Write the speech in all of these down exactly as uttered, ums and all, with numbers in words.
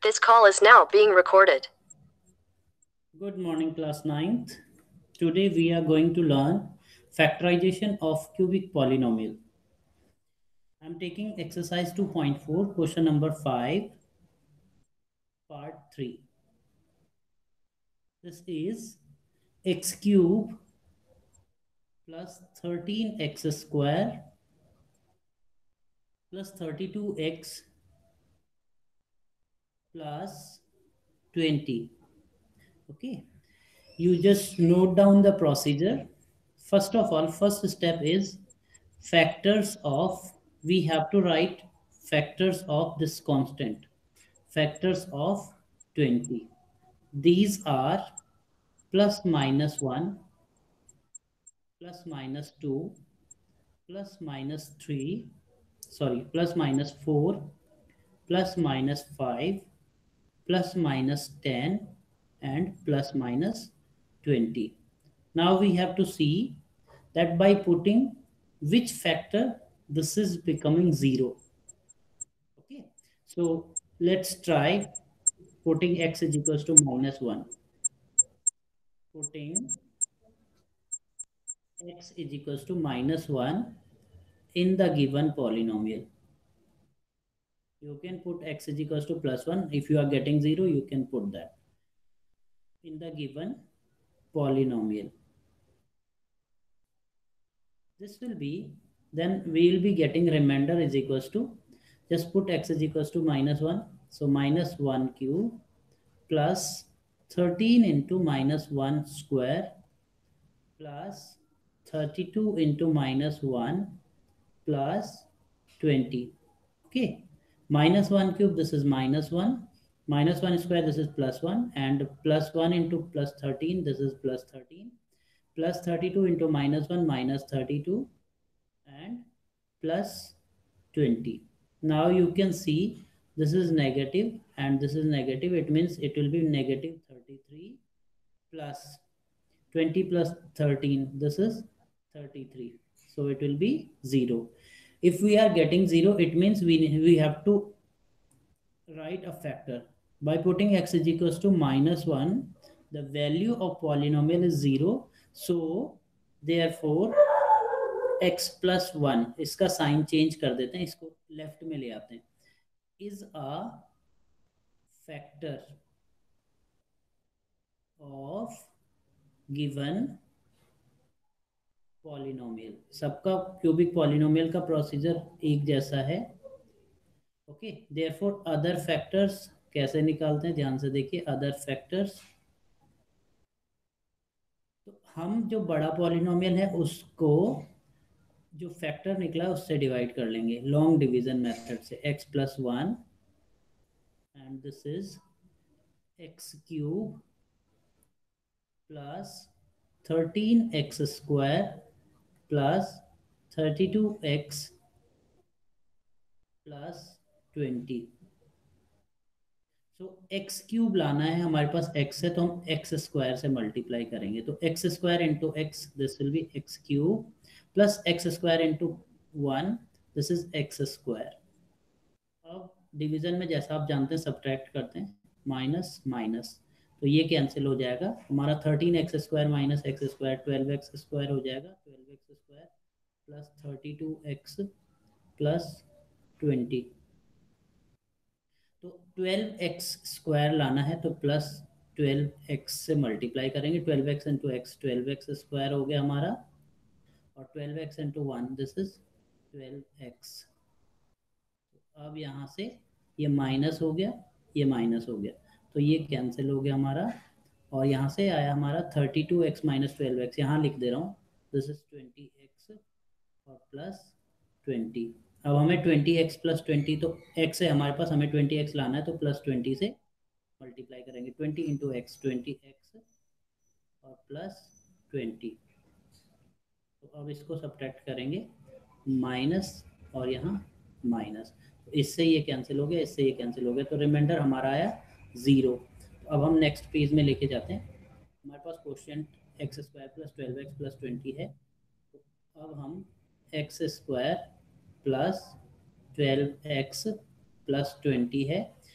This call is now being recorded. Good morning, class ninth. Today we are going to learn factorization of cubic polynomial. I am taking exercise two point four, question number five, part three. This is x cube plus thirteen x square plus thirty-two x plus twenty. Okay, you just note down the procedure. First of all, first step is factors of, we have to write factors of this constant, factors of twenty. These are plus minus one, plus minus two, plus minus three, sorry, plus minus four, plus minus five, plus minus ten, and plus minus twenty. Now we have to see that by putting which factor this is becoming zero. Okay, so let's try putting x is equals to minus one. Putting x is equals to minus one in the given polynomial. You can put x is equals to plus one. If you are getting zero, you can put that in the given polynomial. This will be, then we will be getting remainder is equals to, just put x is equals to minus one. So minus one cube plus thirteen into minus one square plus thirty-two into minus one plus twenty. Okay, minus one cube, this is minus one, minus one square, this is plus one, and plus one into plus thirteen, this is plus thirteen, plus thirty-two into minus one, minus thirty-two, and plus twenty. Now you can see this is negative and this is negative. It means it will be negative thirty-three plus twenty plus thirteen. This is thirty-three. So it will be zero. If we are getting zero, it means we, we have to write a factor. By putting x is equals to minus one, the value of polynomial is zero. So therefore x plus one, इसका sign change कर देते हैं, इसको left में ले आते हैं, is a factor of given polynomial. सबका क्यूबिक पॉलिनोमियल का प्रोसीजर एक जैसा है. ओके, देयरफॉर अदर फैक्टर्स कैसे निकालते हैं, ध्यान से देखिए. अदर फैक्टर्स, तो हम जो बड़ा पॉलिनोमियल है उसको जो फैक्टर निकला उससे डिवाइड कर लेंगे लॉन्ग डिवीजन मेथड से. x plus one and this is x cube plus thirteen x square plus thirty two x plus twenty. So x cube लाना है, हमारे पास x है तो हम एक्स स्क्वायर से मल्टीप्लाई करेंगे. तो x square into x, this will be x cube plus x square into one, this is x square. अब डिवीजन में जैसा आप जानते हैं सब्ट्रैक्ट करते हैं, माइनस माइनस, तो ये कैंसिल हो जाएगा. हमारा thirteen x square minus x square twelve x square हो जाएगा. Twelve x square plus thirty two x plus twenty. तो ट्वेल्व एक्स स्क्वायर लाना है तो प्लस ट्वेल्व एक्स से मल्टीप्लाई करेंगे. Twelve x into x, twelve x square हो गया हमारा, और twelve x into one, this is twelve x. अब यहाँ से ये माइनस हो गया, ये माइनस हो गया, तो ये कैंसिल हो गया हमारा. और यहाँ से आया हमारा thirty two x minus twelve x, यहाँ लिख दे रहा हूँ, दिस इज ट्वेंटी एक्स और प्लस ट्वेंटी. अब हमें ट्वेंटी एक्स प्लस ट्वेंटी, तो x है हमारे पास, हमें ट्वेंटी एक्स लाना है तो प्लस ट्वेंटी से मल्टीप्लाई करेंगे. Twenty into x, twenty x और प्लस ट्वेंटी. तो अब इसको सब्ट्रैक्ट करेंगे, माइनस और यहाँ माइनस, तो इससे ये कैंसिल हो गया, इससे ये कैंसिल हो गया, तो रिमाइंडर हमारा आया ज़ीरो. तो अब हम नेक्स्ट पेज में लेके जाते हैं. हमारे पास question x square plus twelve x plus twenty है. तो अब हम x square plus twelve x plus twenty है,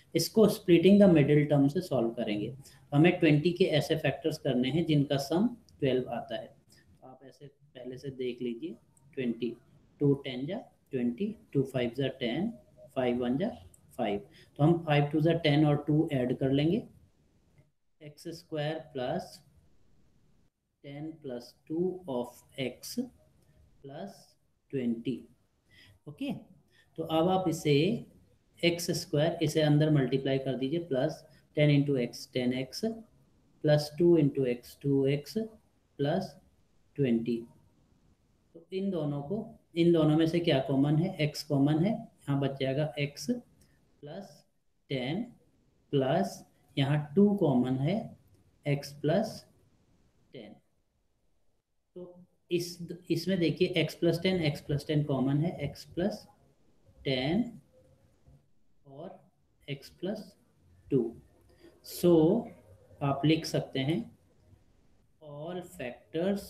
इसको स्प्लिटिंग द मिडिल टर्म से सॉल्व करेंगे। तो हमें ट्वेंटी के ऐसे फैक्टर्स करने हैं जिनका सम ट्वेल्व आता है। तो आप ऐसे पहले से देख लीजिए, ट्वेंटी, टू टेन जा ट्वेंटी, टू फाइव जा टेन, फाइव वन जा फाइव। तो हम फाइव टू जा टेन और टू ऐड कर लेंगे, x square plus ten plus two of x plus twenty. Okay, तो अब आप इसे एक्स स्क्वायर, इसे अंदर मल्टीप्लाई कर दीजिए, plus ten into x ten x plus two into x two x plus twenty. तो इन दोनों को, इन दोनों में से क्या कॉमन है, एक्स कॉमन है, यहाँ बच जाएगा एक्स प्लस टेन प्लस यहाँ टू कॉमन है, एक्स प्लस टेन। तो इस इसमें देखिए x plus ten, x plus ten common है, एक्स प्लस टेन और एक्स प्लस टू। सो आप लिख सकते हैं ऑल फैक्टर्स,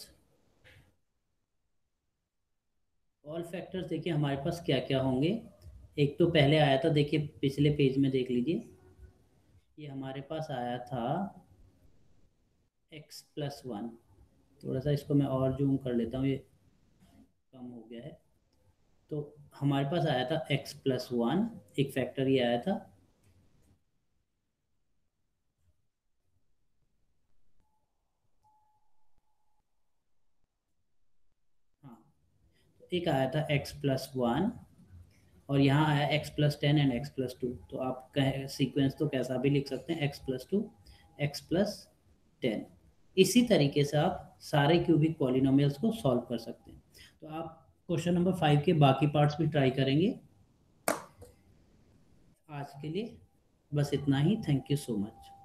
ऑल फैक्टर्स देखिए हमारे पास क्या क्या होंगे। एक तो पहले आया था, देखिए पिछले पेज में देख लीजिए, ये हमारे पास आया था x प्लस वन। थोड़ा सा इसको मैं और जूम कर लेता हूँ, ये कम हो गया है। तो हमारे पास आया था x प्लस वन, एक फैक्टर ये आया था। हाँ, एक आया था x प्लस वन और यहाँ आया x plus ten and x plus two. तो आप कह सीक्वेंस तो कैसा भी लिख सकते हैं, x plus two, x plus ten. इसी तरीके से आप सारे क्यूबिक पॉलिनोमियल्स को सॉल्व कर सकते हैं। तो आप क्वेश्चन नंबर फाइव के बाकी पार्ट्स भी ट्राई करेंगे। आज के लिए बस इतना ही। Thank you so much.